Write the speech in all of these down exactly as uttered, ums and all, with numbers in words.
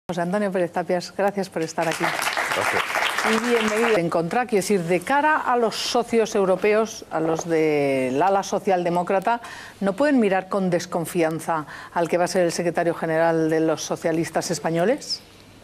José Antonio Pérez Tapias, gracias por estar aquí. Gracias. Y bienvenido. En contra, quiero decir, de cara a los socios europeos, a los del ala socialdemócrata, ¿no pueden mirar con desconfianza al que va a ser el secretario general de los socialistas españoles?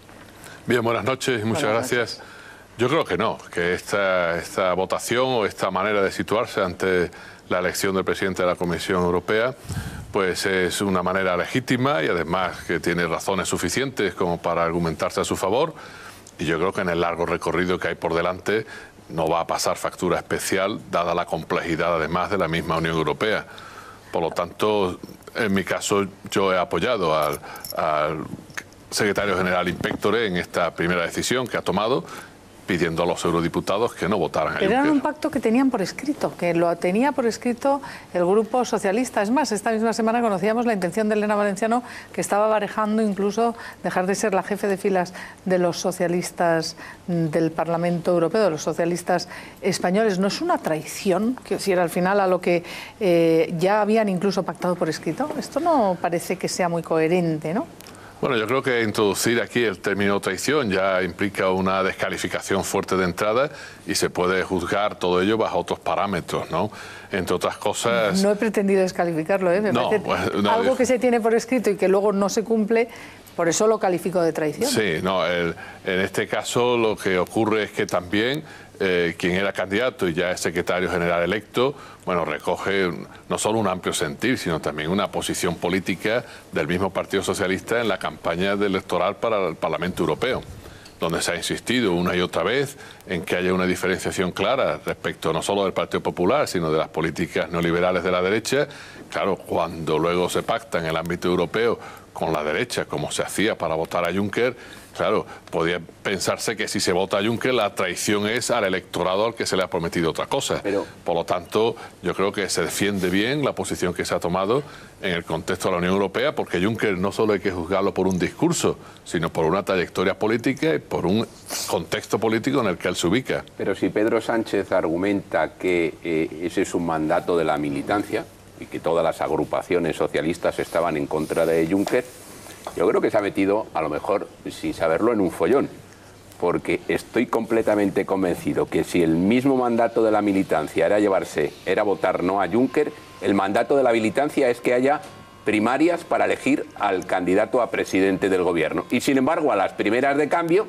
Bien, buenas noches y muchas buenas gracias. Noches. Yo creo que no, que esta, esta votación o esta manera de situarse ante la elección del presidente de la Comisión Europea pues es una manera legítima y además que tiene razones suficientes como para argumentarse a su favor, y yo creo que en el largo recorrido que hay por delante no va a pasar factura especial dada la complejidad además de la misma Unión Europea. Por lo tanto, en mi caso yo he apoyado al, al secretario general Inpectore en esta primera decisión que ha tomado, pidiendo a los eurodiputados que no votaran a Pero Juncker. era un pacto que tenían por escrito, que lo tenía por escrito el Grupo Socialista. Es más, esta misma semana conocíamos la intención de Elena Valenciano, que estaba barajando incluso dejar de ser la jefe de filas de los socialistas del Parlamento Europeo, de los socialistas españoles. ¿No es una traición, que si era al final a lo que eh, ya habían incluso pactado por escrito? Esto no parece que sea muy coherente, ¿no? Bueno, yo creo que introducir aquí el término traición ya implica una descalificación fuerte de entrada y se puede juzgar todo ello bajo otros parámetros, ¿no? Entre otras cosas... No he pretendido descalificarlo, ¿eh? Me no, parece pues, no, algo que se tiene por escrito y que luego no se cumple, por eso lo califico de traición. Sí, no, el, en este caso lo que ocurre es que también eh, quien era candidato y ya es secretario general electo, bueno, recoge no solo un amplio sentir, sino también una posición política del mismo Partido Socialista en la campaña electoral para el Parlamento Europeo, donde se ha insistido una y otra vez en que haya una diferenciación clara respecto no solo del Partido Popular, sino de las políticas neoliberales de la derecha. Claro, cuando luego se pacta en el ámbito europeo con la derecha, como se hacía para votar a Juncker, claro, podía pensarse que si se vota a Juncker la traición es al electorado al que se le ha prometido otra cosa. Pero... Por lo tanto, yo creo que se defiende bien la posición que se ha tomado en el contexto de la Unión Europea, porque Juncker no solo hay que juzgarlo por un discurso, sino por una trayectoria política y por un contexto político en el que él se ubica. Pero si Pedro Sánchez argumenta que eh, ese es un mandato de la militancia y que todas las agrupaciones socialistas estaban en contra de Juncker, yo creo que se ha metido, a lo mejor sin saberlo, en un follón, porque estoy completamente convencido que si el mismo mandato de la militancia era llevarse, era votar no a Juncker, el mandato de la militancia es que haya primarias para elegir al candidato a presidente del gobierno. Y sin embargo, a las primeras de cambio,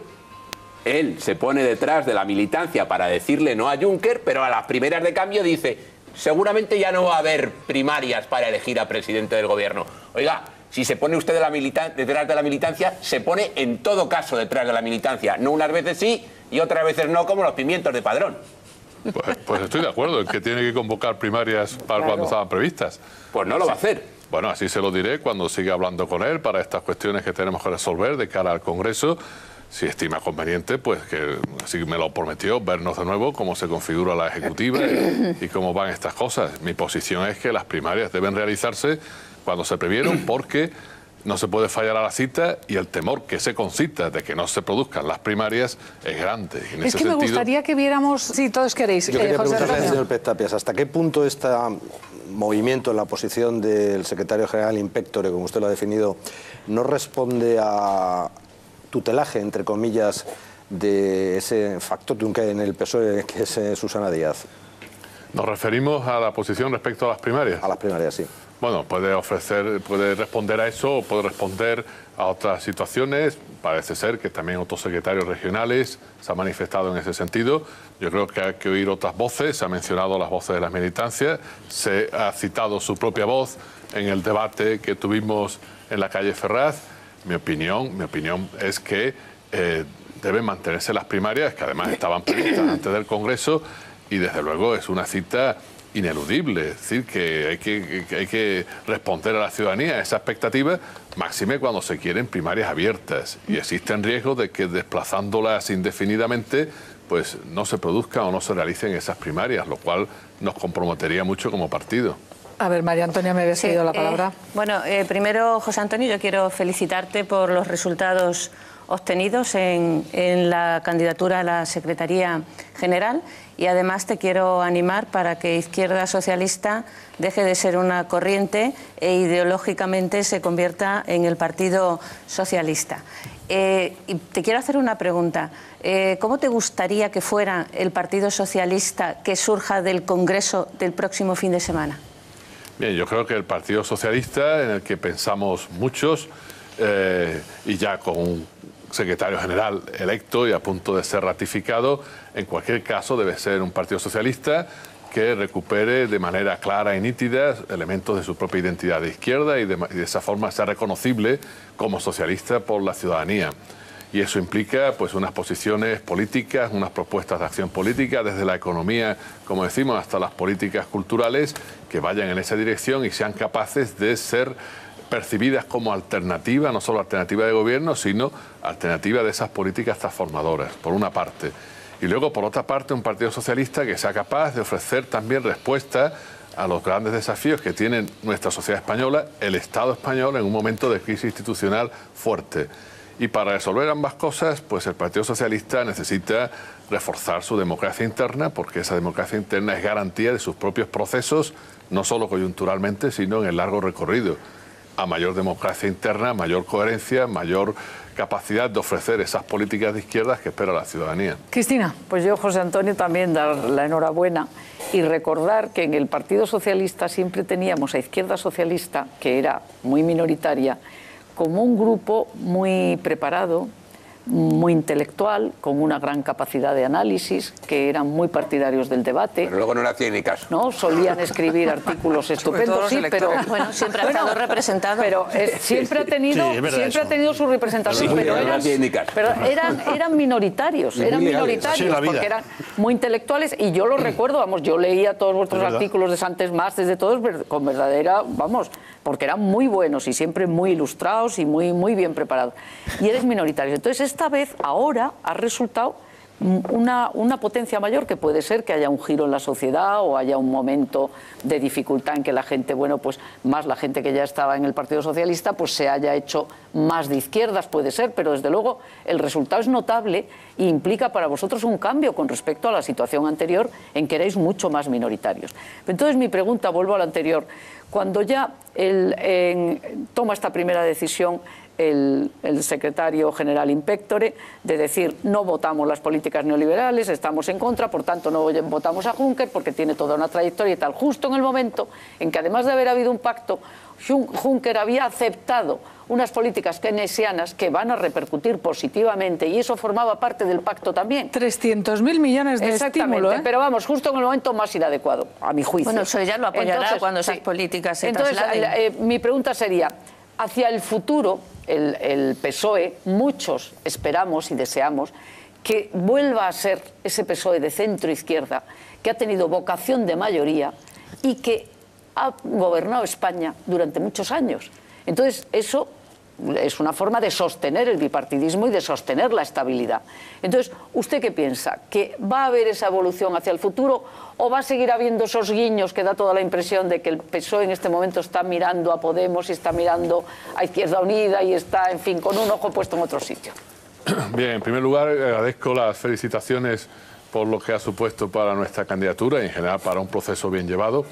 él se pone detrás de la militancia para decirle no a Juncker, pero a las primeras de cambio dice, seguramente ya no va a haber primarias para elegir a presidente del gobierno. Oiga, si se pone usted de la detrás de la militancia, se pone en todo caso detrás de la militancia. No unas veces sí y otras veces no, como los pimientos de Padrón. Pues, pues estoy de acuerdo en que tiene que convocar primarias para claro. cuando estaban previstas. Pues no lo va a hacer. Bueno, así se lo diré cuando siga hablando con él para estas cuestiones que tenemos que resolver de cara al Congreso. Si estima conveniente, pues que así me lo prometió, vernos de nuevo cómo se configura la ejecutiva y, y cómo van estas cosas. Mi posición es que las primarias deben realizarse cuando se previeron, porque no se puede fallar a la cita y el temor que se concita de que no se produzcan las primarias es grande. En es ese que me sentido... gustaría que viéramos, si todos queréis, Yo quería eh, José preguntarle al Antonio. señor Pérez Tapias, ¿hasta qué punto este movimiento en la posición del secretario general Inpectore, como usted lo ha definido, no responde a tutelaje, entre comillas, de ese factotum que hay en el P S O E, que es eh, Susana Díaz? Nos referimos a la posición respecto a las primarias. A las primarias, sí. Bueno, puede ofrecer, puede responder a eso o puede responder a otras situaciones. Parece ser que también otros secretarios regionales se han manifestado en ese sentido. Yo creo que hay que oír otras voces. Se han mencionado las voces de las militancias. Se ha citado su propia voz en el debate que tuvimos en la calle Ferraz. Mi opinión, mi opinión es que eh, deben mantenerse las primarias, que además estaban previstas antes del Congreso, y desde luego es una cita ineludible, es decir, que hay que, que hay que responder a la ciudadanía a esa expectativa, máxime cuando se quieren primarias abiertas, y existen riesgos de que desplazándolas indefinidamente pues no se produzcan o no se realicen esas primarias, lo cual nos comprometería mucho como partido. A ver, María Antonia, me había sí, cedido la eh, palabra. Bueno, eh, primero, José Antonio, yo quiero felicitarte por los resultados obtenidos en, en la candidatura a la Secretaría General, y además te quiero animar para que Izquierda Socialista deje de ser una corriente e ideológicamente se convierta en el Partido Socialista. Eh, y te quiero hacer una pregunta. Eh, ¿Cómo te gustaría que fuera el Partido Socialista que surja del Congreso del próximo fin de semana? Bien, yo creo que el Partido Socialista, en el que pensamos muchos, eh, y ya con un secretario general electo y a punto de ser ratificado, en cualquier caso debe ser un Partido Socialista que recupere de manera clara y nítida elementos de su propia identidad de izquierda y de, y de esa forma sea reconocible como socialista por la ciudadanía. Y eso implica pues unas posiciones políticas, unas propuestas de acción política, desde la economía, como decimos, hasta las políticas culturales, que vayan en esa dirección y sean capaces de ser percibidas como alternativa, no solo alternativa de gobierno, sino alternativa de esas políticas transformadoras, por una parte. Y luego, por otra parte, un Partido Socialista que sea capaz de ofrecer también respuesta a los grandes desafíos que tiene nuestra sociedad española, el Estado español, en un momento de crisis institucional fuerte. Y para resolver ambas cosas, pues el Partido Socialista necesita reforzar su democracia interna, porque esa democracia interna es garantía de sus propios procesos, no solo coyunturalmente, sino en el largo recorrido. A mayor democracia interna, mayor coherencia, mayor capacidad de ofrecer esas políticas de izquierdas que espera la ciudadanía. Cristina. Pues yo, José Antonio, también dar la enhorabuena y recordar que en el Partido Socialista siempre teníamos a Izquierda Socialista, que era muy minoritaria, como un grupo muy preparado, muy intelectual, con una gran capacidad de análisis, que eran muy partidarios del debate. Pero luego no le hacían ni caso. ¿No? Solían escribir artículos estupendos, sí, pero... Bueno, siempre ha bueno, estado representado. Pero eh, siempre ha tenido, Sí, es verdad siempre eso. ha tenido su representación, Sí, pero, pero no eran, hacían ni caso. pero eran, eran minoritarios, Y muy eran legales. minoritarios, Así es la vida. porque eran muy intelectuales, y yo lo recuerdo, vamos, yo leía todos vuestros Es verdad. artículos de Santes Mastes, de todos, ver- con verdadera, vamos, porque eran muy buenos y siempre muy ilustrados y muy, muy bien preparados. Y eres minoritario. Entonces, esta vez, ahora, ha resultado una, una potencia mayor, que puede ser que haya un giro en la sociedad o haya un momento de dificultad en que la gente, bueno, pues más la gente que ya estaba en el Partido Socialista, pues se haya hecho más de izquierdas, puede ser, pero desde luego el resultado es notable e implica para vosotros un cambio con respecto a la situación anterior en que erais mucho más minoritarios. Entonces mi pregunta, vuelvo a la anterior, cuando ya el, en, toma esta primera decisión El, el secretario general Impectore de decir no votamos las políticas neoliberales, estamos en contra, por tanto no votamos a Juncker porque tiene toda una trayectoria y tal, justo en el momento en que, además de haber habido un pacto, Juncker había aceptado unas políticas keynesianas que van a repercutir positivamente, y eso formaba parte del pacto también. trescientos mil millones de Exactamente, estímulo, ¿eh? pero vamos, justo en el momento más inadecuado, a mi juicio. Bueno, eso ya lo apoyará Entonces, cuando esas sí. políticas se Entonces, trasladen. eh, mi pregunta sería, hacia el futuro, el, el P S O E, muchos esperamos y deseamos que vuelva a ser ese P S O E de centro-izquierda, que ha tenido vocación de mayoría y que ha gobernado España durante muchos años. Entonces, eso es una forma de sostener el bipartidismo y de sostener la estabilidad. Entonces, ¿usted qué piensa? ¿Que va a haber esa evolución hacia el futuro o va a seguir habiendo esos guiños que da toda la impresión de que el P S O E en este momento está mirando a Podemos y está mirando a Izquierda Unida y está, en fin, con un ojo puesto en otro sitio? Bien, en primer lugar agradezco las felicitaciones por lo que ha supuesto para nuestra candidatura y en general para un proceso bien llevado.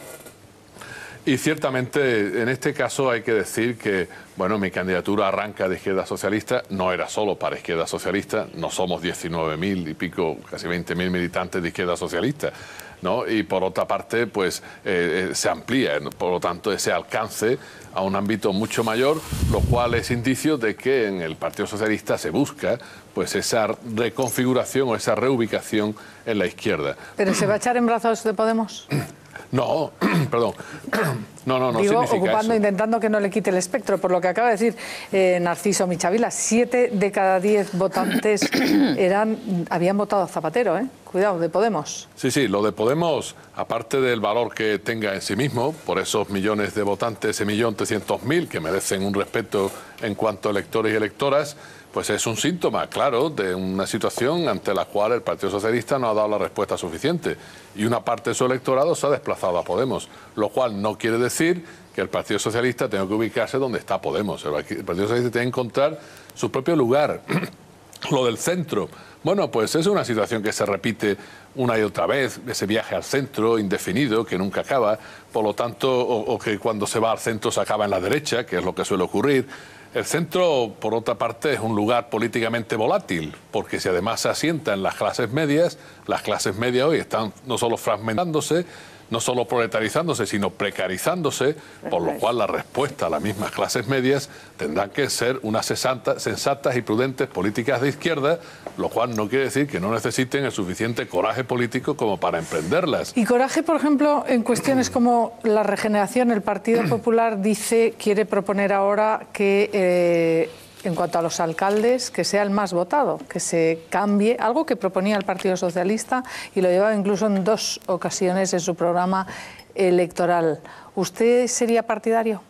Y ciertamente en este caso hay que decir que, bueno, mi candidatura arranca de Izquierda Socialista, no era solo para Izquierda Socialista, no somos diecinueve mil y pico, casi veinte mil militantes de Izquierda Socialista, ¿no? Y por otra parte, pues eh, eh, se amplía, por lo tanto, ese alcance a un ámbito mucho mayor, lo cual es indicio de que en el Partido Socialista se busca pues esa reconfiguración o esa reubicación en la izquierda. ¿Pero se va a echar en brazos de Podemos? No, perdón. No, no, no Digo, significa ocupando, eso. intentando que no le quite el espectro, por lo que acaba de decir eh, Narciso Michavila. Siete de cada diez votantes eran, habían votado a Zapatero, ¿eh? Cuidado, de Podemos. Sí, sí, lo de Podemos, aparte del valor que tenga en sí mismo, por esos millones de votantes, ese millón trescientos mil que merecen un respeto en cuanto a electores y electoras, pues es un síntoma, claro, de una situación ante la cual el Partido Socialista no ha dado la respuesta suficiente. Y una parte de su electorado se ha desplazado a Podemos, lo cual no quiere decir que el Partido Socialista tenga que ubicarse donde está Podemos. El Partido Socialista tiene que encontrar su propio lugar Lo del centro, bueno, pues es una situación que se repite una y otra vez, ese viaje al centro indefinido que nunca acaba, por lo tanto, o, o que cuando se va al centro se acaba en la derecha, que es lo que suele ocurrir. El centro, por otra parte, es un lugar políticamente volátil, porque si además se asienta en las clases medias, las clases medias hoy están no solo fragmentándose, no solo proletarizándose, sino precarizándose, por lo cual la respuesta a las mismas clases medias tendrán que ser unas sensatas y prudentes políticas de izquierda, lo cual no quiere decir que no necesiten el suficiente coraje político como para emprenderlas. Y coraje, por ejemplo, en cuestiones como la regeneración. El Partido Popular dice, quiere proponer ahora que... Eh, en cuanto a los alcaldes, que sea el más votado, que se cambie, algo que proponía el Partido Socialista y lo llevaba incluso en dos ocasiones en su programa electoral. ¿Usted sería partidario?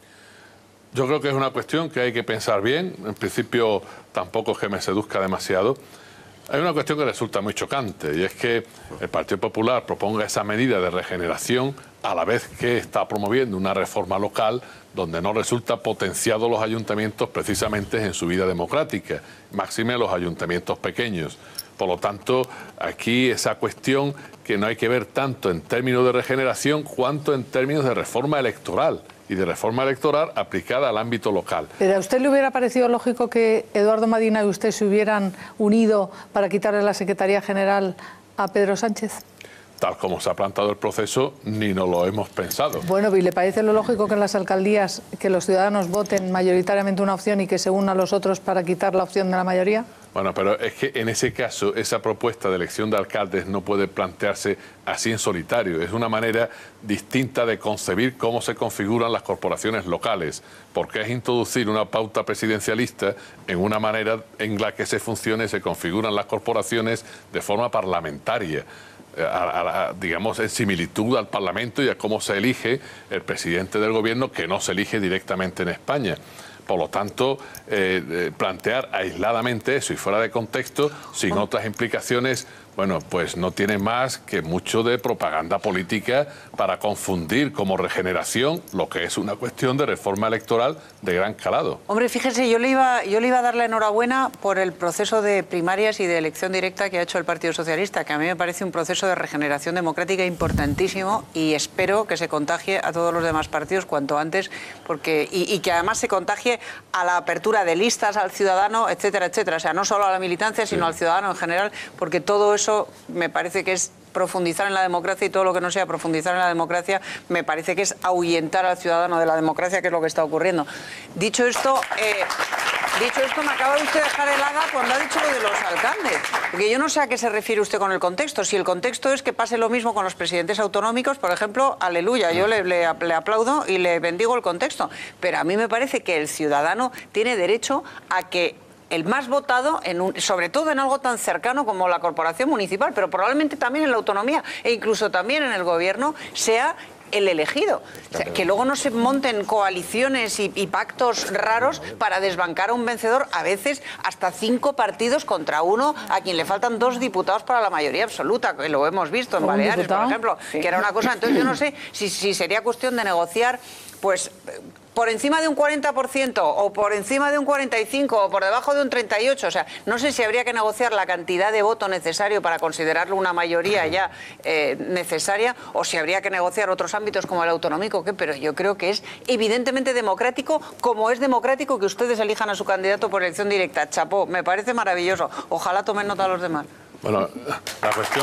Yo creo que es una cuestión que hay que pensar bien. En principio tampoco es que me seduzca demasiado. Hay una cuestión que resulta muy chocante y es que el Partido Popular proponga esa medida de regeneración a la vez que está promoviendo una reforma local donde no resulta potenciado los ayuntamientos precisamente en su vida democrática, máxime los ayuntamientos pequeños. Por lo tanto, aquí esa cuestión que no hay que ver tanto en términos de regeneración cuanto en términos de reforma electoral y de reforma electoral aplicada al ámbito local. ¿Pero a usted le hubiera parecido lógico que Eduardo Madina y usted se hubieran unido para quitarle la Secretaría General a Pedro Sánchez? Tal como se ha planteado el proceso, ni nos lo hemos pensado. Bueno, ¿y le parece lo lógico que en las alcaldías que los ciudadanos voten mayoritariamente una opción y que se unan los otros para quitar la opción de la mayoría? Bueno, pero es que en ese caso esa propuesta de elección de alcaldes no puede plantearse así en solitario. Es una manera distinta de concebir cómo se configuran las corporaciones locales, porque es introducir una pauta presidencialista en una manera en la que se funcione y se configuran las corporaciones de forma parlamentaria. A, a, a, digamos, en similitud al Parlamento y a cómo se elige el presidente del gobierno, que no se elige directamente en España. Por lo tanto, eh, eh, plantear aisladamente eso y fuera de contexto, sin otras implicaciones, bueno, pues no tiene más que mucho de propaganda política para confundir como regeneración lo que es una cuestión de reforma electoral de gran calado. Hombre, fíjese, yo le iba, yo le iba a dar la enhorabuena por el proceso de primarias y de elección directa que ha hecho el Partido Socialista, que a mí me parece un proceso de regeneración democrática importantísimo y espero que se contagie a todos los demás partidos cuanto antes, porque y, y que además se contagie a la apertura de listas al ciudadano, etcétera, etcétera. O sea, no solo a la militancia, sino sí. al ciudadano en general, porque todo eso me parece que es profundizar en la democracia y todo lo que no sea profundizar en la democracia me parece que es ahuyentar al ciudadano de la democracia, que es lo que está ocurriendo. Dicho esto, eh, dicho esto, me acaba de usted dejar helada cuando ha dicho lo de los alcaldes, porque yo no sé a qué se refiere usted con el contexto. Si el contexto es que pase lo mismo con los presidentes autonómicos, por ejemplo, aleluya, yo le, le, le aplaudo y le bendigo el contexto, pero a mí me parece que el ciudadano tiene derecho a que el más votado, en un, sobre todo en algo tan cercano como la corporación municipal, pero probablemente también en la autonomía e incluso también en el gobierno, sea el elegido. O sea, que luego no se monten coaliciones y, y pactos raros para desbancar a un vencedor, a veces hasta cinco partidos contra uno, a quien le faltan dos diputados para la mayoría absoluta, que lo hemos visto en Baleares, por ejemplo, sí. que era una cosa. Entonces yo no sé si, si sería cuestión de negociar, pues por encima de un cuarenta por ciento o por encima de un cuarenta y cinco por ciento o por debajo de un treinta y ocho por ciento. O sea, no sé si habría que negociar la cantidad de voto necesario para considerarlo una mayoría ya eh, necesaria, o si habría que negociar otros ámbitos como el autonómico, ¿qué? Pero yo creo que es evidentemente democrático, como es democrático que ustedes elijan a su candidato por elección directa. Chapó, me parece maravilloso. Ojalá tomen nota a los demás. Bueno, la cuestión...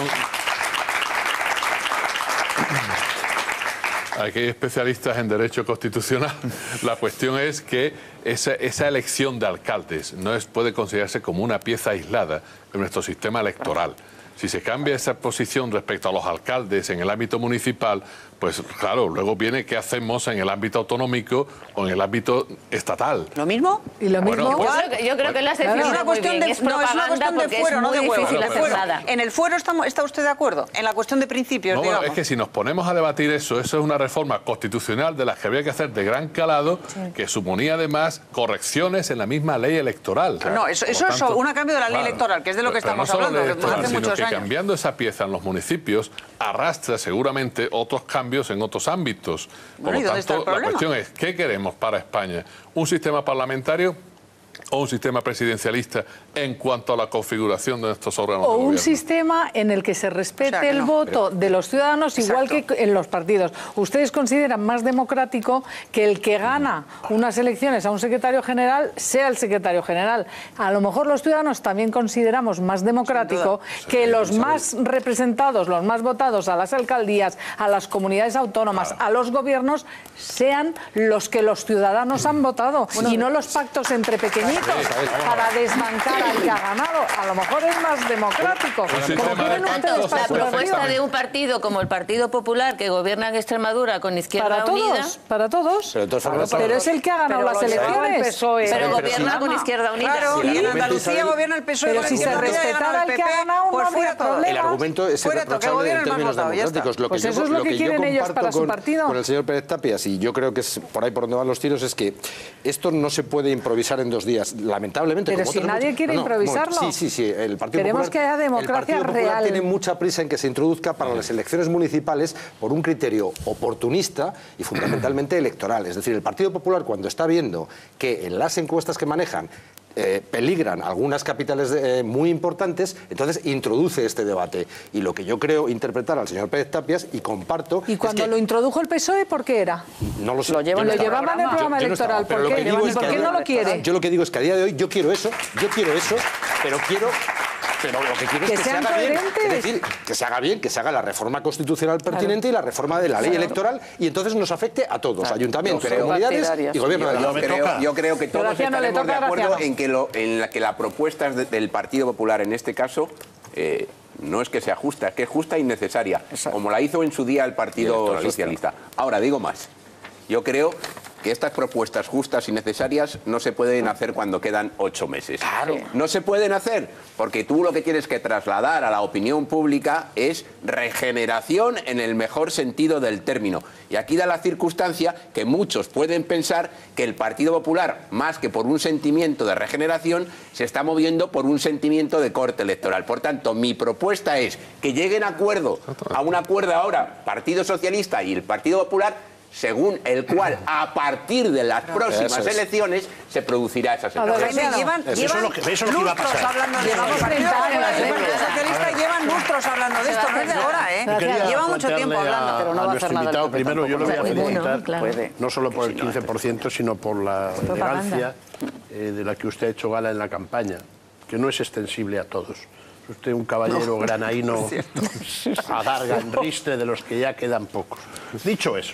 Aquí hay especialistas en derecho constitucional. La cuestión es que esa, esa elección de alcaldes no es, puede considerarse como una pieza aislada de nuestro sistema electoral. Si se cambia esa posición respecto a los alcaldes en el ámbito municipal, pues claro, luego viene qué hacemos en el ámbito autonómico o en el ámbito estatal. ¿Lo mismo? ¿Y lo bueno, mismo? pues, yo, creo que, yo creo que las definió es muy bien. De, Es no, es una cuestión de fuero, no de huevo. difícil hacer bueno, nada. En el fuero está, está usted de acuerdo, en la cuestión de principios, no, digamos. Es que si nos ponemos a debatir eso, eso es una reforma constitucional de las que habría que hacer de gran calado, sí. que suponía además correcciones en la misma ley electoral. No, eso, eso tanto, es un cambio de la ley claro, electoral, que es de lo que estamos no hablando desde hace sino muchos que años. Cambiando esa pieza en los municipios arrastra seguramente otros cambios en otros ámbitos. Por Bueno, lo tanto, la cuestión es, ¿qué queremos para España? ¿Un sistema parlamentario o un sistema presidencialista en cuanto a la configuración de estos órganos o de un gobierno. sistema en el que se respete O sea, que el no. voto de los ciudadanos igual Exacto. que en los partidos. ¿Ustedes consideran más democrático que el que gana unas elecciones a un secretario general sea el secretario general? A lo mejor los ciudadanos también consideramos más democrático que los más representados, los más votados a las alcaldías, a las comunidades autónomas, a los gobiernos, sean los que los ciudadanos han votado y no los pactos entre pequeñitos para desbancar al que ha ganado. A lo mejor es más democrático. Un Como sistema quieren de ustedes pactos, para La su propuesta partido. de un partido como el Partido Popular, que gobierna en Extremadura con Izquierda Para Unida, todos, para todos. Pero de todas formas, Pero es el que ha ganado Pero las lo llevaba el elecciones. P S O E. pero Pero gobierna si con llama- Izquierda Unida. Claro, Sí, el y en argumento, Andalucía Isabel, gobierna el P S O E. pero con si se Izquierda Unida, y respetara gana al que P P, ha ganado, no pues habría fuera todo. problema. el argumento es Fuera todo, que irreprochable gobiernen en más términos votado, ya está. democráticos. Lo Pues que eso yo, es lo lo que que yo quieren ellos comparto para su con, partido. con el señor Pérez Tapias, y yo creo que es por ahí por donde van los tiros, es que esto no se puede improvisar en dos días, lamentablemente. Pero como si otras nadie muchas- quiere No, no, un improvisarlo. momento. Sí, sí, sí. El Partido Queremos Popular, que haya democracia el Partido Popular real. tiene mucha prisa en que se introduzca para las elecciones municipales por un criterio oportunista y fundamentalmente electoral. Es decir, el Partido Popular, cuando está viendo que en las encuestas que manejan Eh, peligran algunas capitales de, eh, muy importantes, entonces introduce este debate. Y lo que yo creo interpretar al señor Pérez Tapias, y comparto... Y cuando es que lo introdujo el P S O E, ¿por qué era? no lo sé. Lo llevan Yo no Lo en el estaba. llevaban en el programa. programa Yo no estaba, electoral. pero ¿Por lo qué? que digo ¿Y es por que qué a no día- lo quiere? Yo lo que digo es que a día de hoy yo quiero eso, yo quiero eso, pero quiero... Pero lo que quiero es Que que se sean haga bien, coherentes. es decir, que se haga bien, que se haga la reforma constitucional pertinente y la reforma de la ley electoral, y entonces nos afecte a todos, ayuntamientos, Yo creo- comunidades Partidarias. y gobierno de Yo, la yo me creo, toca. yo creo que todos Graciano, le estaremos de toca a acuerdo Graciano. en que, lo, en la que la propuesta de- del Partido Popular en este caso eh, no es que sea justa, es que es justa y necesaria, como la hizo en su día el Partido Socialista. Ahora, digo más. Yo creo que estas propuestas justas y necesarias no se pueden hacer cuando quedan ocho meses. Claro. No se pueden hacer porque tú lo que tienes que trasladar a la opinión pública es regeneración en el mejor sentido del término. Y aquí da la circunstancia que muchos pueden pensar que el Partido Popular, más que por un sentimiento de regeneración, se está moviendo por un sentimiento de corte electoral. Por tanto, mi propuesta es que lleguen a acuerdo, a un acuerdo ahora, Partido Socialista y el Partido Popular, según el cual, a partir de las próximas Eso es. elecciones, se producirá esa A ver, sentencia. Graciano. Llevan, Eso es llevan lo que- eso es lo que iba a lustros pasar. hablando de Llevamos esto. El treinta Partido años, Popular y el ¿eh? Partido Socialista llevan lustros hablando de esto, no es de ahora, ¿eh? Quería Lleva mucho plantearle tiempo hablando, a, pero no a va a nuestro hacer nada. invitado, el P P primero yo le voy a tampoco. Bueno, felicitar, claro. Puede. no solo por el quince por ciento, sino por la elegancia eh, de la que usted ha hecho gala en la campaña, que no es extensible a todos. Es usted un caballero granaíno a darga en ristre de los que ya quedan pocos. Dicho eso,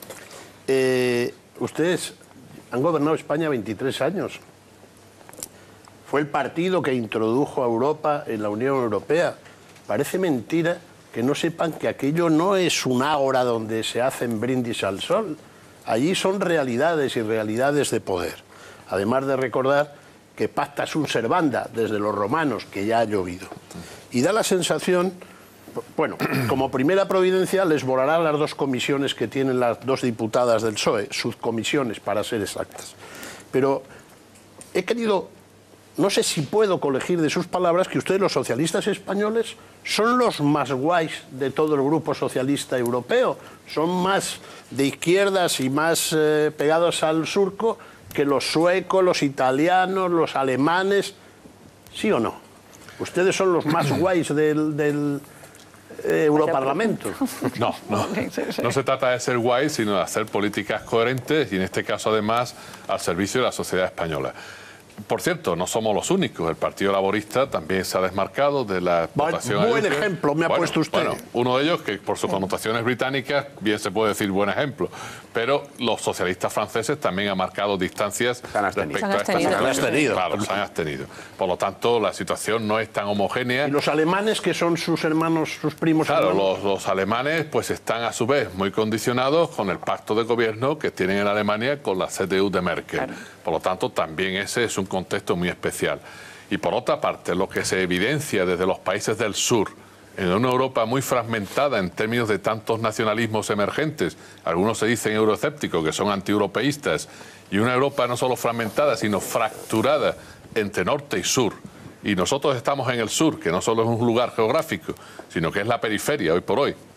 eh, ustedes han gobernado España veintitrés años. Fue el partido que introdujo a Europa en la Unión Europea. Parece mentira que no sepan que aquello no es un ágora donde se hacen brindis al sol. Allí son realidades y realidades de poder. Además de recordar que pacta sunt servanda desde los romanos, que ya ha llovido. Y da la sensación, bueno, como primera providencia les volarán las dos comisiones que tienen las dos diputadas del P S O E, subcomisiones para ser exactas. Pero he querido, no sé si puedo colegir de sus palabras que ustedes, los socialistas españoles, son los más guays de todo el grupo socialista europeo. Son más de izquierdas y más eh, pegados al surco que los suecos, los italianos, los alemanes. ¿Sí o no? Ustedes son los más guays del, del eh, Europarlamento. No, no. No se trata de ser guay, sino de hacer políticas coherentes y en este caso además al servicio de la sociedad española. Por cierto, no somos los únicos. El Partido Laborista también se ha desmarcado de la Buen- votación a buen Juncker. ejemplo me ha Bueno, puesto usted. Bueno, uno de ellos, que por sus connotaciones británicas, bien se puede decir buen ejemplo. Pero los socialistas franceses también han marcado distancias Se han abstenido. respecto Se han a esta abstenido. situación. Se han abstenido. Claro, se han abstenido. Por lo tanto, la situación no es tan homogénea. Y los alemanes, que son sus hermanos, sus primos Claro, hermanos. los, los alemanes pues están a su vez muy condicionados con el pacto de gobierno que tienen en Alemania con la C D U de Merkel. Por lo tanto, también ese es un contexto muy especial. Y por otra parte, lo que se evidencia desde los países del sur, en una Europa muy fragmentada en términos de tantos nacionalismos emergentes, algunos se dicen euroescépticos, que son antieuropeístas, y una Europa no solo fragmentada, sino fracturada entre norte y sur. Y nosotros estamos en el sur, que no solo es un lugar geográfico, sino que es la periferia hoy por hoy.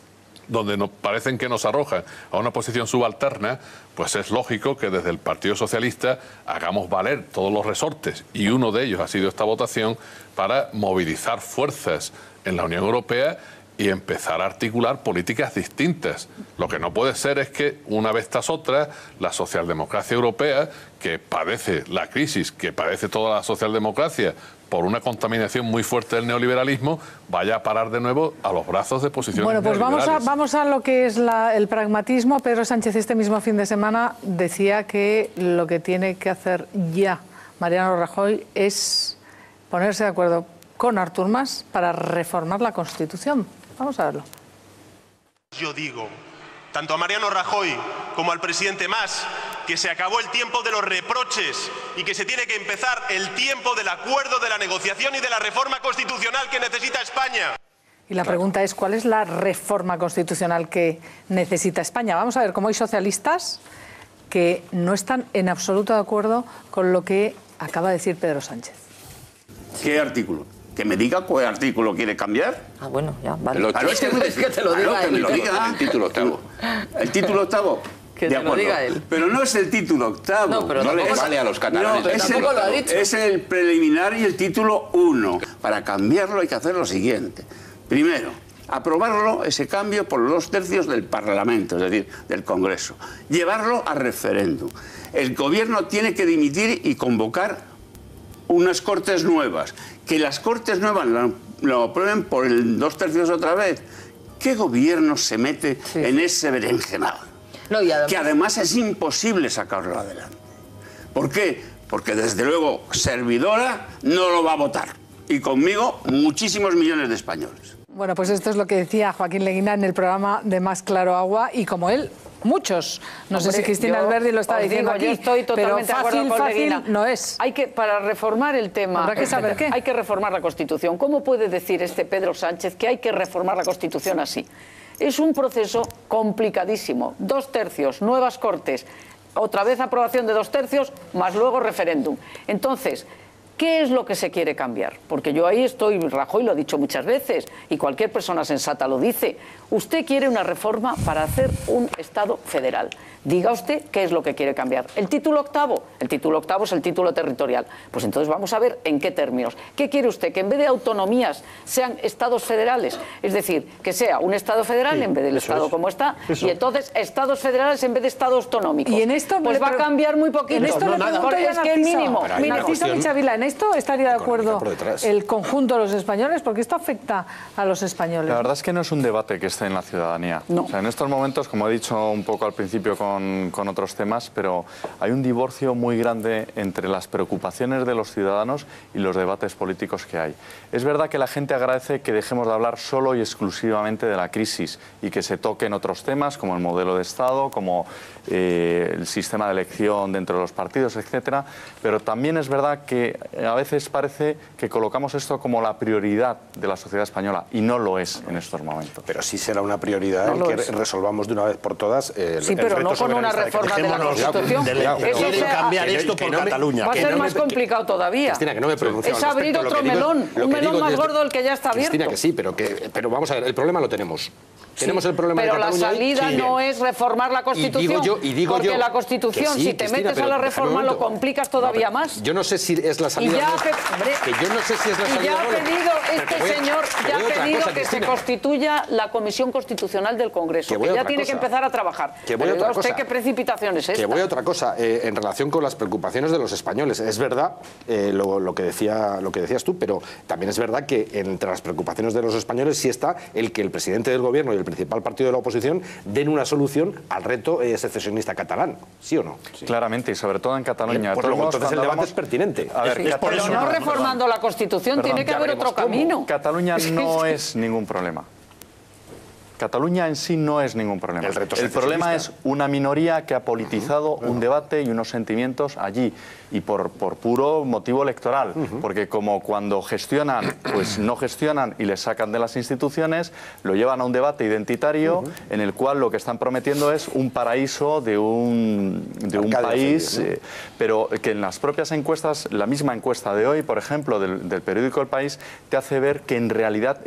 donde nos parecen que nos arrojan a una posición subalterna, pues es lógico que desde el Partido Socialista hagamos valer todos los resortes, y uno de ellos ha sido esta votación, para movilizar fuerzas en la Unión Europea y empezar a articular políticas distintas. Lo que no puede ser es que, una vez tras otra, la socialdemocracia europea, que padece la crisis, que padece toda la socialdemocracia por una contaminación muy fuerte del neoliberalismo, vaya a parar de nuevo a los brazos de posiciones Bueno, pues vamos a, neoliberales. vamos a lo que es la, el pragmatismo. Pedro Sánchez este mismo fin de semana decía que lo que tiene que hacer ya Mariano Rajoy es ponerse de acuerdo con Artur Mas para reformar la Constitución. Vamos a verlo. Yo digo, tanto a Mariano Rajoy como al presidente Mas, que se acabó el tiempo de los reproches y que se tiene que empezar el tiempo del acuerdo, de la negociación y de la reforma constitucional que necesita España. Y la pregunta es, ¿cuál es la reforma constitucional que necesita España? Vamos a ver cómo hay socialistas que no están en absoluto de acuerdo con lo que acaba de decir Pedro Sánchez. ¿Qué artículo? Que me diga cuál artículo quiere cambiar. Ah, bueno, ya, vale. Lo- Claro, es que, es que te lo diga Claro, que él. me lo diga. El título octavo. El título octavo. Que de te lo acuerdo. diga él. Pero no es el título octavo. No, pero No les tampoco- vale a los catalanes. No, es, el, tampoco lo ha dicho. es el preliminar y el título uno. Para cambiarlo hay que hacer lo siguiente. Primero, aprobarlo, ese cambio, por los dos tercios del Parlamento, es decir, del Congreso. Llevarlo a referéndum. El Gobierno tiene que dimitir y convocar unas Cortes nuevas. Que las Cortes nuevas lo, lo aprueben por el dos tercios otra vez. ¿Qué gobierno se mete Sí. en ese berenjenal? No, y además- Que además es imposible sacarlo adelante. ¿Por qué? Porque desde luego servidora no lo va a votar. Y conmigo muchísimos millones de españoles. Bueno, pues esto es lo que decía Joaquín Leguina en el programa de Más Claro Agua, y como él, muchos. No sé Hombre, si Cristina yo Alberdi lo está os diciendo digo, aquí, yo estoy totalmente pero de acuerdo fácil, con fácil Leguina. no es. Hay que, para reformar el tema... Habrá que saber qué. Hay que reformar la Constitución. ¿Cómo puede decir este Pedro Sánchez que hay que reformar la Constitución así? Es un proceso complicadísimo. Dos tercios, nuevas Cortes, otra vez aprobación de dos tercios, más luego referéndum. Entonces, ¿qué es lo que se quiere cambiar? Porque yo ahí estoy, Rajoy lo ha dicho muchas veces, y cualquier persona sensata lo dice. Usted quiere una reforma para hacer un Estado federal. Diga usted qué es lo que quiere cambiar. ¿El título octavo? El título octavo es el título territorial. Pues entonces vamos a ver en qué términos. ¿Qué quiere usted? Que en vez de autonomías sean estados federales. Es decir, que sea un Estado federal Sí, en vez del eso Estado es. como está, Eso. y entonces estados federales en vez de estados autonómicos. Y en esto pues le va a pre- cambiar muy poquito. En esto No, le nada. pregunto yo a Es que el Narciso. mínimo. Pero hay una Narciso cuestión Michavila, ¿en esto estaría de acuerdo por detrás. el conjunto de los españoles? Porque esto afecta a los españoles. La verdad es que no es un debate que esté en la ciudadanía. No. O sea, en estos momentos, como he dicho un poco al principio con, con otros temas, pero hay un divorcio muy grande entre las preocupaciones de los ciudadanos y los debates políticos que hay. Es verdad que la gente agradece que dejemos de hablar solo y exclusivamente de la crisis y que se toquen otros temas como el modelo de Estado, como eh, el sistema de elección dentro de los partidos, etcétera. Pero también es verdad que a veces parece que colocamos esto como la prioridad de la sociedad española y no lo es en estos momentos. Pero sí será una prioridad No el lo que es. resolvamos de una vez por todas eh, el, Sí, el pero reto no con una soberanista de reforma de la Dejémonos Constitución. de- Eso quieren sea- cambiar que- esto que por no me- Cataluña. Va a que ser no me- más que- complicado todavía. Cristina, que no me pronuncio Es al abrir respecto. Lo otro que digo- melón, lo un que melón digo más desde- gordo del que ya está abierto. Cristina, que sí, pero, que, pero vamos a ver, el problema lo tenemos. Tenemos Sí, el problema pero de la Cataluña ahí. salida Sí. no es reformar la Constitución. Y digo yo, y digo porque yo la Constitución, que sí, si te Cristina, metes pero a la déjame un reforma, lo momento. complicas todavía No, pero más. Yo no sé si es la salida. Y ya o no. ha pe- hombre, que yo no sé si es la Y salida. ya o ha no. pedido, Pero este que voy a- señor que ya voy a ha otra pedido cosa, que se Cristina. constituya la Comisión Constitucional del Congreso, Que que, voy a ya otra tiene que cosa. empezar a trabajar. Que voy Pero a otra diga usted cosa. qué precipitación es esta. Que voy a otra cosa, eh, en relación con las preocupaciones de los españoles. Es verdad eh, lo, lo, que decía, lo que decías tú, pero también es verdad que entre las preocupaciones de los españoles sí está el que el presidente del gobierno y el principal partido de la oposición den una solución al reto eh, secesionista catalán, ¿sí o no? Claramente, y sobre todo en Cataluña. Bien, De pues todos luego modos, entonces el cuando debate hablamos- es pertinente. A ver, Es- es por Pero eso no no, reformando la Constitución, Perdón, tiene que ya haber veremos otro cómo. camino. Cataluña no es ningún problema. Cataluña en sí no es ningún problema. El reto El problema es secesionista. una minoría que ha politizado un debate y unos sentimientos allí, y por, por puro motivo electoral, porque como cuando gestionan, pues no gestionan y les sacan de las instituciones, lo llevan a un debate identitario en el cual lo que están prometiendo es un paraíso de un, de un Arcadia país, Feliz, ¿no? eh, pero que en las propias encuestas, la misma encuesta de hoy, por ejemplo, del, del periódico El País, te hace ver que en realidad es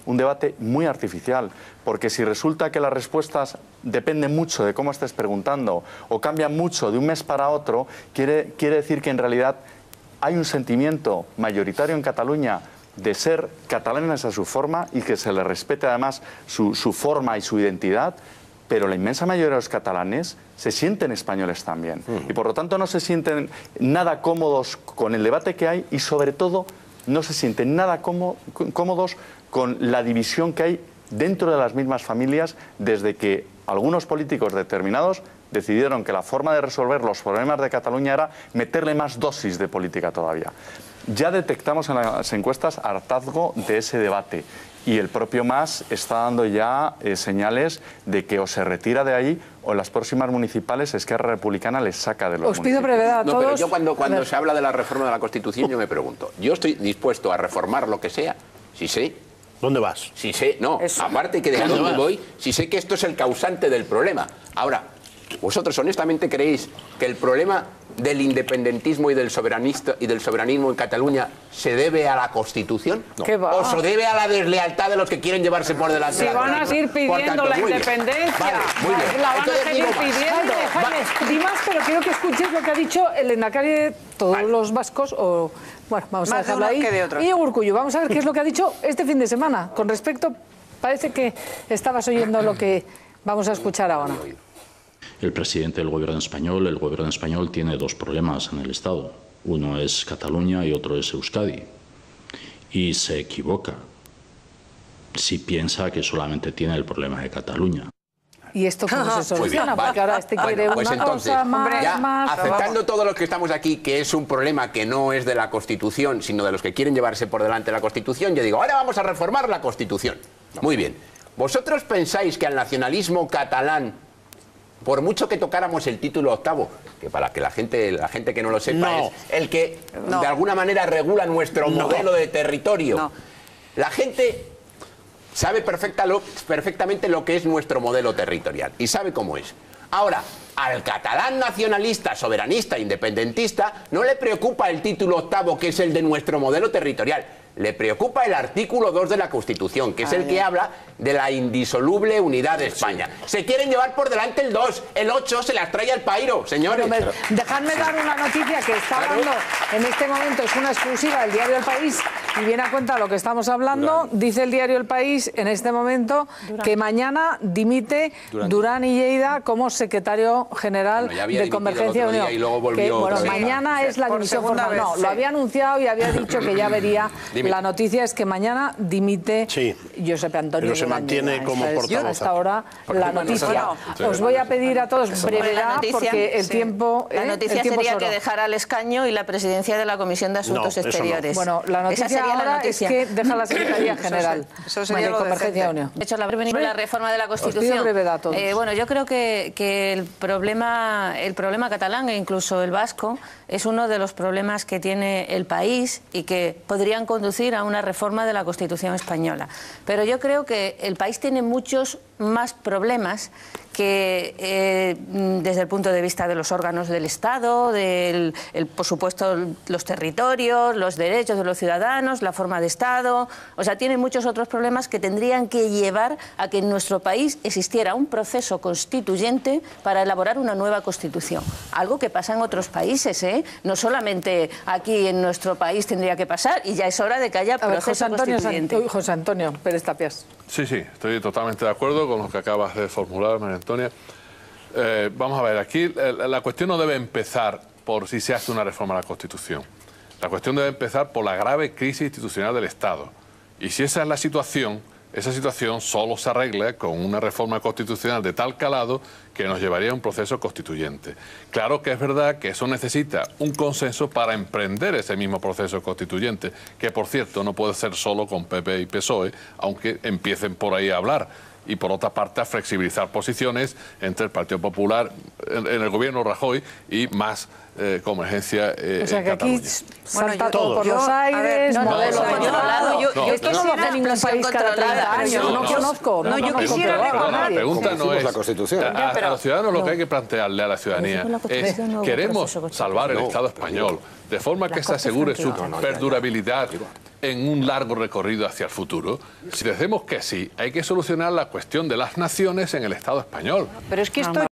un debate muy artificial, porque si resulta que las respuestas dependen mucho de cómo estés preguntando o cambian mucho de un mes para otro, quiere, quiere decir que en realidad hay un sentimiento mayoritario en Cataluña de ser catalanes a su forma y que se les respete además su, su forma y su identidad, pero la inmensa mayoría de los catalanes se sienten españoles también. Mm. Y por lo tanto no se sienten nada cómodos con el debate que hay y sobre todo no se sienten nada cómodo, cómodos con la división que hay dentro de las mismas familias desde que algunos políticos determinados decidieron que la forma de resolver los problemas de Cataluña era meterle más dosis de política todavía. Ya detectamos en las encuestas hartazgo de ese debate y el propio Mas está dando ya eh, señales de que o se retira de ahí o en las próximas municipales Esquerra Republicana les saca de los Os pido brevedad a no, todos. Pero yo cuando, cuando se habla de la reforma de la Constitución yo me pregunto, yo estoy dispuesto a reformar lo que sea, si sé... ¿Dónde vas? Si sé, no, Eso. aparte que de a dónde voy, si sé que esto es el causante del problema. Ahora, ¿vosotros honestamente creéis que el problema del independentismo y del, soberanista, y del soberanismo en Cataluña se debe a la Constitución? No. ¿O se debe a la deslealtad de los que quieren llevarse por delante? Si van a seguir pidiendo tanto, la independencia, vale, muy bien. la van Entonces, a seguir pidiendo. Jaime, Jaime, di más, pero quiero que escuches lo que ha dicho el lehendakari de todos vale. los vascos, o bueno, vamos más a dejarlo ahí. De y Urkullu, vamos a ver qué es lo que ha dicho este fin de semana. Con respecto, parece que estabas oyendo lo que vamos a escuchar ahora. El presidente del gobierno español, el gobierno español tiene dos problemas en el Estado. Uno es Cataluña y otro es Euskadi. Y se equivoca si piensa que solamente tiene el problema de Cataluña. ¿Y esto cómo se soluciona? Bien, Porque ahora este bueno, quiere pues una entonces, cosa más, ya, más... aceptando todos los que estamos aquí que es un problema que no es de la Constitución, sino de los que quieren llevarse por delante la Constitución, yo digo, ahora vamos a reformar la Constitución. Muy bien. ¿Vosotros pensáis que al nacionalismo catalán, por mucho que tocáramos el título octavo, que para que la gente, la gente que no lo sepa no. es el que no. de alguna manera regula nuestro no. modelo de territorio, no. la gente sabe perfecta lo, perfectamente lo que es nuestro modelo territorial y sabe cómo es. Ahora, al catalán nacionalista, soberanista, independentista, no le preocupa el título octavo, que es el de nuestro modelo territorial. Le preocupa el artículo dos de la Constitución, que es el que habla de la indisoluble unidad de España. Se quieren llevar por delante el dos, el ocho se las trae al pairo, señores. Pero me, dejadme dar una noticia que está claro. dando en este momento, es una exclusiva del diario El País y viene a cuenta lo que estamos hablando. Durán. Dice el diario El País en este momento Durán. que mañana dimite Durán, Durán y Lleida como secretario general bueno, de Convergencia y Unión. Y luego volvió que, bueno, mañana sí. es la dimisión formal. Vez, no, sí. lo había anunciado y había dicho que ya vería. Dime. La noticia es que mañana dimite sí. Josep Antonio. Pero se mantiene Lleida. como portavoz. Hasta ahora la noticia. No, os voy a pedir a todos brevedad porque el sí. tiempo. La noticia el tiempo sería que dejara el escaño y la presidencia de la Comisión de Asuntos no, Exteriores. No. Bueno, la noticia Esa sería ahora la noticia. es que deja la Secretaría General. Eso sería de Convergencia y Unión. De hecho, la, la reforma de la Constitución. Os pido brevedad a todos. Eh, bueno, yo creo que, que el problema, el problema catalán e incluso el vasco es uno de los problemas que tiene el país y que podrían conducir a una reforma de la Constitución española. Pero yo creo que el país tiene muchos más problemas que eh, desde el punto de vista de los órganos del Estado, del, el, por supuesto los territorios, los derechos de los ciudadanos, la forma de Estado, o sea, tiene muchos otros problemas que tendrían que llevar a que en nuestro país existiera un proceso constituyente para elaborar una nueva Constitución. Algo que pasa en otros países, ¿eh? No solamente aquí en nuestro país tendría que pasar y ya es hora de que haya proceso ver, José Antonio, constituyente. José Antonio Pérez Tapias. Sí, sí, estoy totalmente de acuerdo con lo que acabas de formular, María Antonia. Eh, vamos a ver, aquí la, la cuestión no debe empezar por si se hace una reforma a la Constitución. La cuestión debe empezar por la grave crisis institucional del Estado. Y si esa es la situación, esa situación solo se arregla con una reforma constitucional de tal calado que nos llevaría a un proceso constituyente. Claro que es verdad que eso necesita un consenso para emprender ese mismo proceso constituyente, que por cierto no puede ser solo con P P y P S O E, aunque empiecen por ahí a hablar. Y por otra parte a flexibilizar posiciones entre el Partido Popular en, en el gobierno Rajoy y más eh, Convergencia eh, o sea en que Cataluña. aquí salta todo por los aires, modelo controlado. Esto no lo hace ningún país cada treinta años. No conozco. No, yo quisiera recordar. La pregunta no es la Constitución. A, a los ciudadanos lo que hay que plantearle a la ciudadanía es queremos salvar el Estado español de forma que se asegure su perdurabilidad en un largo recorrido hacia el futuro? Si decimos que sí, hay que solucionar la cuestión de las naciones en el Estado español. Pero es que esto